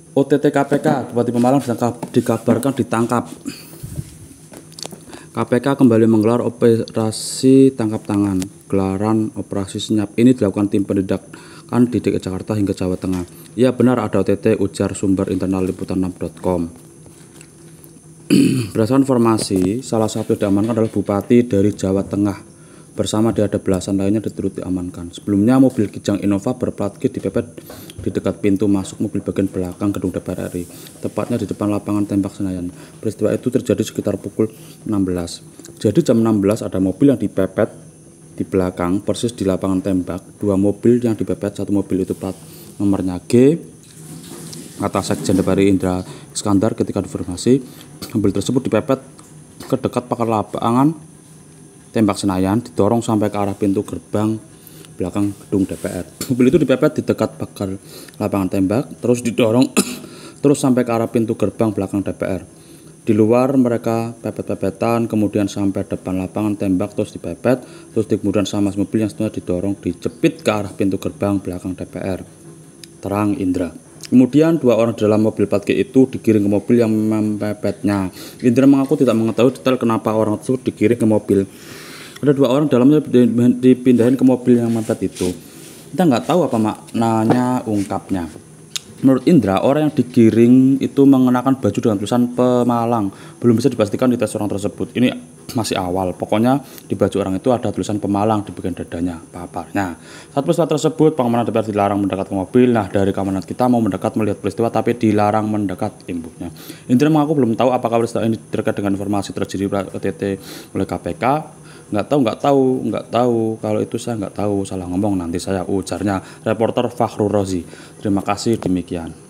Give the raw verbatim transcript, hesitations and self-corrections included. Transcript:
O T T K P K Bupati Pemalang ditangkap, dikabarkan ditangkap. K P K kembali menggelar operasi tangkap tangan. Gelaran operasi senyap ini dilakukan tim penindakan di D K I Jakarta hingga Jawa Tengah. Ya benar ada O T T, ujar sumber internal liputan enam titik com. Berdasarkan informasi, salah satu yang diamankan adalah Bupati dari Jawa Tengah. Bersama dia ada belasan lainnya diturut diamankan. Sebelumnya mobil Kijang Innova berplat G dipepet di dekat pintu masuk mobil bagian belakang gedung D P R R I, tepatnya di depan lapangan tembak Senayan. Peristiwa itu terjadi sekitar pukul enam belas. Jadi jam enam belas ada mobil yang dipepet di belakang persis di lapangan tembak. Dua mobil yang dipepet, satu mobil itu plat nomornya G, kata Sekjen D P R R I Indra Iskandar ketika informasi mobil tersebut dipepet ke dekat pagar lapangan tembak Senayan, didorong sampai ke arah pintu gerbang belakang gedung D P R. Mobil itu dipepet di dekat pagar lapangan tembak, terus didorong terus sampai ke arah pintu gerbang belakang D P R. Di luar mereka pepet-pepetan, kemudian sampai depan lapangan tembak, terus dipepet, terus kemudian sama mobil yang setelah didorong dijepit ke arah pintu gerbang belakang D P R. Terang Indra. Kemudian dua orang di dalam mobil plat G itu digiring ke mobil yang mempepetnya. Indra mengaku tidak mengetahui detail kenapa orang tersebut digiring ke mobil. Ada dua orang dalamnya dipindahin ke mobil yang mepet itu. Kita nggak tahu apa maknanya ungkapnya. Menurut Indra, orang yang digiring itu mengenakan baju dengan tulisan Pemalang. Belum bisa dipastikan di tes orang tersebut. Ini masih awal. Pokoknya di baju orang itu ada tulisan Pemalang di bagian dadanya, paparnya. Saat peristiwa tersebut, pengamanan D P R dilarang mendekat ke mobil. Nah, dari keamanan kita mau mendekat melihat peristiwa, tapi dilarang mendekat, imbuhnya. Indra mengaku belum tahu apakah peristiwa ini terkait dengan informasi terjadi O T T oleh K P K. Nggak tahu, nggak tahu, nggak tahu. Kalau itu saya nggak tahu, salah ngomong nanti saya, ujarnya reporter Fakhrul Rozi. Terima kasih, demikian.